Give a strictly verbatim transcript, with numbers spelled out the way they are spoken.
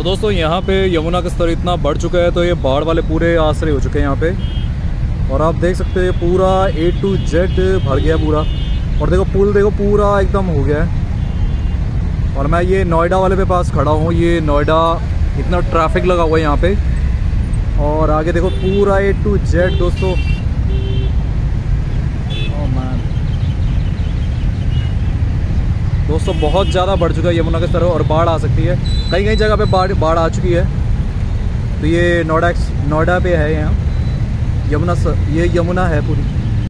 तो दोस्तों यहाँ पे यमुना का स्तर इतना बढ़ चुका है, तो ये बाढ़ वाले पूरे आसरे हो चुके हैं यहाँ पे। और आप देख सकते हैं पूरा ए टू जेड भर गया पूरा। और देखो पुल देखो पूरा एकदम हो गया है। और मैं ये नोएडा वाले पे पास खड़ा हूँ। ये नोएडा इतना ट्रैफिक लगा हुआ है यहाँ पे। और आगे देखो पूरा ए टू जेड दोस्तों। ओह मैन दोस्तों बहुत ज़्यादा बढ़ चुका है यमुना का स्तर और बाढ़ आ सकती है। कई कई जगह पे बाढ़ बाढ़ आ चुकी है। तो ये नोएडा नोएडा पे है यहाँ यमुना, ये यमुना है पूरी।